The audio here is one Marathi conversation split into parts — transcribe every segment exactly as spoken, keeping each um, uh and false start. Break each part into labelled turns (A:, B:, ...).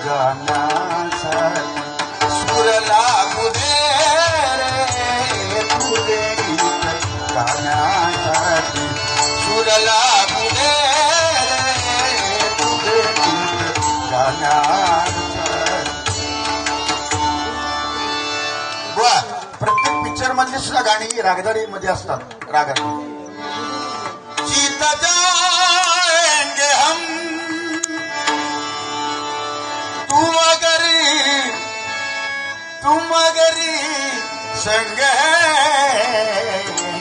A: गाण्यासाठी सूर लागू दे रे तुझे गीत गाण्यासाठी सूर लागू दे रे तुझे गीत गाण्यासाठी. प्रत्येक पिक्चर मधली सुद्धा गाणी रागदारी मध्ये असतात. रागात जीत जाएंगे हम तू अगरी तुम अगरी संग है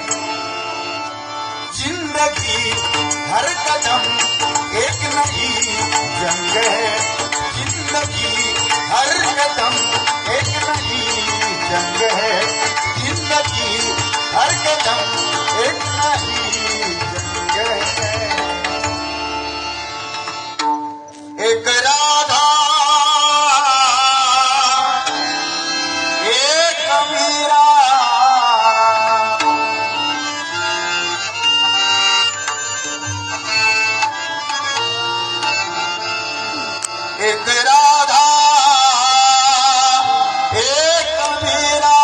A: जिंदगी हर कदम एक नई जंग है जिंदगी हर कदम एक नई जंग है जिंदगी हर कदम एक नई जंग है. एक राधा एक मीरा एक राधा एक मीरा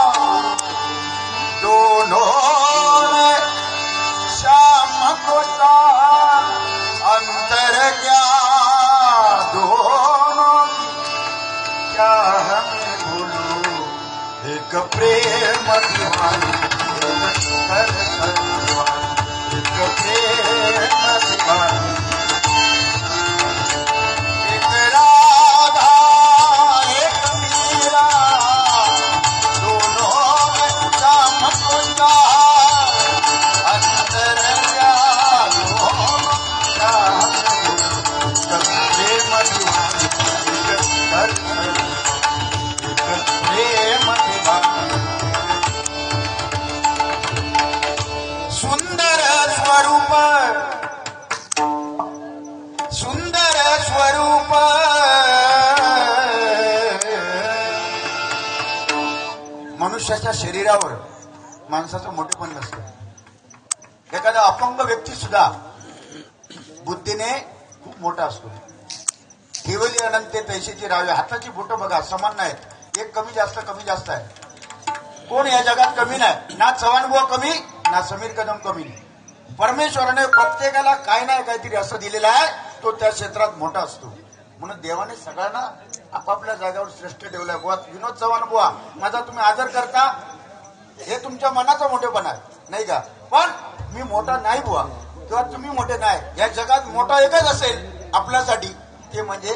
A: दोनों ने श्याम को सा अंतर क्या दोनों क्या हमें बोलो एक प्रेम दीवानी एक कर दीवानी एक प्रेम दीवानी एक राधा एक मीरा दोनों में श्याम को सा अंतर क्या दोनों क्या प्रेम दीवानी एक प्रेम दीवानी. सुंदर स्वरूप सुंदर स्वरूप मनुष्याच्या शरीरावर माणसाचं मोठेपण नसतं. एखादा अपंग व्यक्ती सुद्धा बुद्धीने खूप मोठा असतो. केवली अनंत तैशीची राहावे. हाताची बोटं बघा समान नाहीत. एक कमी जास्त कमी जास्त आहे. कोण या जगात कमी नाही. ना चव्हाणबुवा कमी ना समीर कदम कमी. परमेश्वराने प्रत्येकाला काय नाही काहीतरी असं दिलेलं आहे तो त्या क्षेत्रात मोठा असतो. म्हणून देवाने सगळ्यांना आपापल्या जागेवर श्रेष्ठ ठेवलाय. बुवा विनोद चव्हाण बुवा माझा तुम्ही आदर करता हे तुमच्या मनाचा मोठेपणा आहे नाही का. पण मी मोठा नाही बुवा किंवा तुम्ही मोठे नाही. या जगात मोठा एकच असेल आपल्यासाठी ते म्हणजे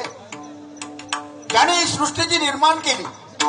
A: ज्याने सृष्टीची निर्माण केली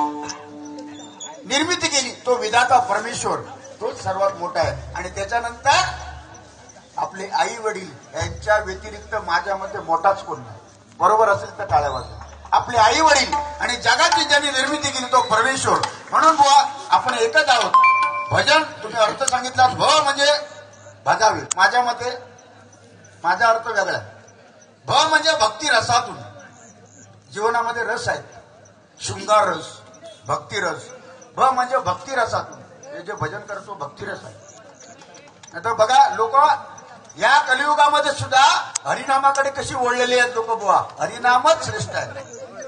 A: निर्मिती केली तो विधाता परमेश्वर तोच सर्वात मोठा आहे. आणि त्याच्यानंतर आपले आई वडील यांच्या व्यतिरिक्त माझ्या मते मोठाच कोण नाही. बरोबर असेल तर टाळ्या वाजवा. आपले आई वडील आणि जगाची ज्यांनी निर्मिती केली तो परमेश्वर. म्हणून बुवा आपण एकच आहोत. भजन तुम्ही अर्थ सांगितला भ म्हणजे भजावे. माझ्या मते माझा अर्थ वेगळा आहे. भ म्हणजे भक्ती रसातून. जीवनामध्ये रस आहेत. शृंगार रस भक्ती रस. भ म्हणजे भक्ती रसातून. हे जे भजन करतो भक्ती रस आहे. नाहीतर बघा लोक या कलियुगामध्ये सुद्धा हरिनामाकडे कशी ओढलेली आहेत लोक. बुवा हरिनामच श्रेष्ठ आहे.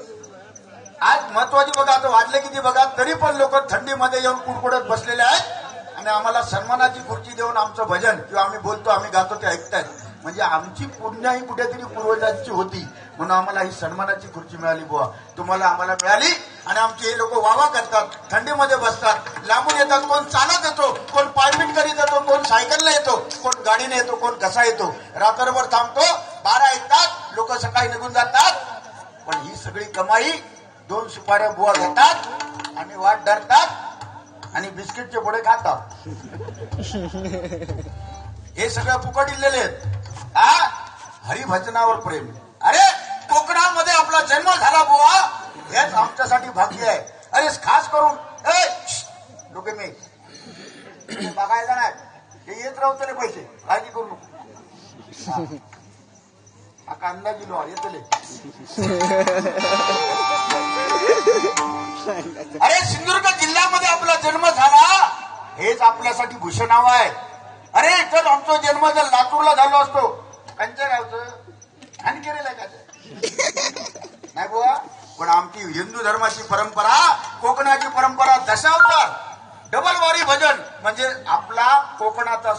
A: आज महत्वाची बघा आता वाढले किती बघा तरी पण लोक थंडीमध्ये येऊन कुडकुडत बसलेले आहेत आणि आम्हाला सन्मानाची खुर्ची देऊन आमचं भजन किंवा आम्ही बोलतो आम्ही गातो ते ऐकतायत. म्हणजे आमची पुण्य ही कुठेतरी पूर्वजांची होती म्हणून आम्हाला ही सन्मानाची खुर्ची मिळाली. बुवा तुम्हाला आम्हाला मिळाली. आणि आमचे हे लोक वावा करतात थंडीमध्ये बसतात. लांबून येतात. कोण चालत येतो कोण पायपीट करीत येतो कोण सायकलला येतो कोण गाडीने येतो कोण कसा येतो. रात्रभर थांबतो. बारा ऐकतात लोक सकाळी निघून जातात. पण ही सगळी कमाई दोन सुपाऱ्या बुवा घेतात आणि वाट धरतात आणि बिस्किटचे पुढे खातात. हे सगळं फुकट इल्लेले आहेत. हा हरिभजनावर प्रेम. अरे कोकणामध्ये आपला जन्म झाला बुवा हेच आमच्यासाठी भाग्य आहे. अरे खास करून लोक मी बघायला नाही हे येत राहतो रे पैसे काळजी करू नको. हा अंदाज दिलो येतले. अरे सिंधुदुर्ग जिल्ह्यामध्ये आपला जन्म झाला हेच आपल्यासाठी भूषण नाव आहे. अरे जर आमचा जन्म जर लातूरला झालो असतो कंच्या गावचं आणि केलेला का नाही बुवा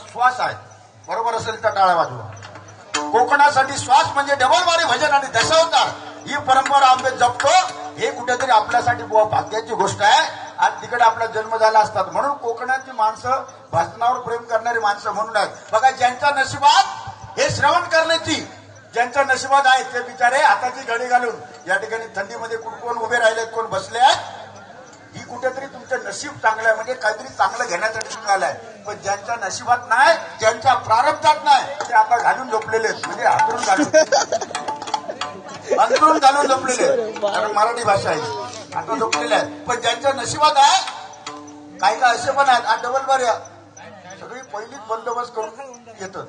A: श्वास आहे. बरोबर असेल तर टाळ्या वाजवा. कोकणासाठी श्वास म्हणजे डबलवारी भजन आणि दशावतार ही परंपरा आम्ही जपतो. हे कुठेतरी आपल्यासाठी बुवा भाग्याची गोष्ट आहे. आज तिकडे आपला जन्म झाला असतात म्हणून कोकणाची माणसं भजनावर प्रेम करणारी माणसं म्हणून आहेत. बघा ज्यांच्या नशिबात हे श्रवण करण्याची ज्यांच्या नशिबात आहे ते बिचारे हाताची घडी घालून या ठिकाणी थंडीमध्ये कोण कोण उभे राहिलेत, कोण बसले आहेत. ही कुठेतरी तुमचं नशीब चांगलं आहे म्हणजे काहीतरी चांगलं घेण्यासाठी मिळालंय. पण ज्यांच्या नशिबात नाही, ज्यांच्या प्रारब्धात नाही ते आता घालून झोपलेले आहेत. म्हणजे हातरून घालून अंतरून घालून झोपलेले, कारण मराठी भाषा आहे. आता झोपलेले आहेत. पण ज्यांच्या नशिबात आहे काही का असे पण आहेत आज डबल बार या सगळी पहिलीच बंदोबस्त करून येतं.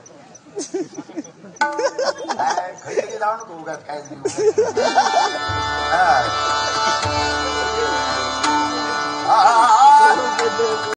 A: खरी जाऊ नको उगाच काय